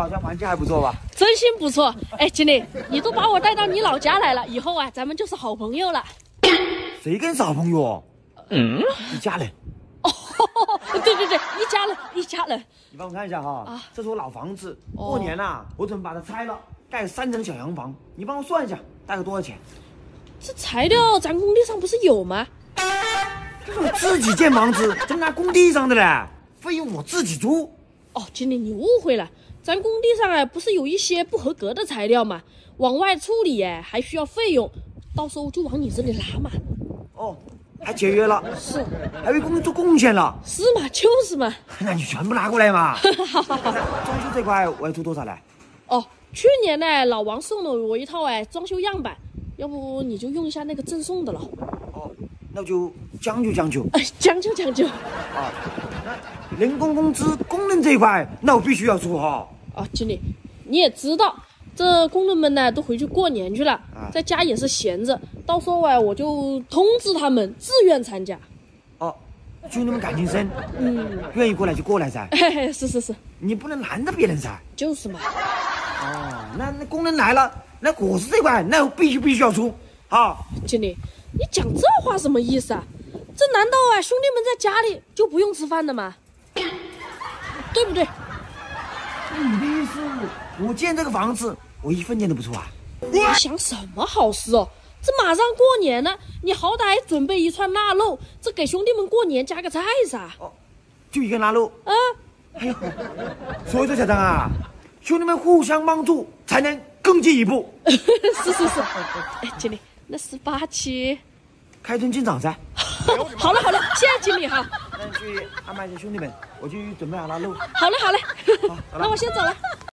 老家环境还不错吧？ 真心不错。哎，经理，你都把我带到你老家来了，以后啊，咱们就是好朋友了。 谁跟是好朋友？一家人。 哦，对，一家人。 你帮我看一下哈， 啊， 这是我老房子，过年呐，我准备把它拆了，盖3层小洋房。你帮我算一下，大概多少钱？ 这材料咱工地上不是有吗？ 这是我自己建房子，怎么拿工地上的嘞？费用我自己出。 哦，经理，你误会了，咱工地上啊不是有一些不合格的材料吗？往外处理哎，还需要费用，到时候就往你这里拿嘛。 哦，还节约了， 是， 还为工人做贡献了。 是嘛，就是嘛。 那你全部拿过来嘛。 好。 装修这块我要出多少来？ 哦，去年呢，老王送了我一套装修样板，要不你就用一下那个赠送的了。 哦，那就将就。 将就。 啊，那人工工资工人这一块，那我必须要出哈。 哦，经理，你也知道，这工人们呢都回去过年去了，在家也是闲着，到时候啊我就通知他们自愿参加。 哦，兄弟们感情深，愿意过来就过来噻。 嘿嘿，是， 你不能拦着别人噻。 就是嘛。 哦，那工人来了，那伙食这块，那我必须要出啊。 经理，你讲这话什么意思啊？这难道啊兄弟们在家里就不用吃饭的吗？对不对？ 你的意思，我建这个房子，我1分钱都不出啊？ 你想什么好事哦？这马上过年了，你好歹准备一串腊肉，这给兄弟们过年加个菜噻。 哦，就一个腊肉。 啊， 哎呦，所以说小张啊，兄弟们互相帮助，才能更进一步。 是。哎，经理，那18期开春进场噻。 好了，谢谢经理哈。 那你去安排一下兄弟们，我去准备好腊肉。 好嘞。 好， 那我先走了。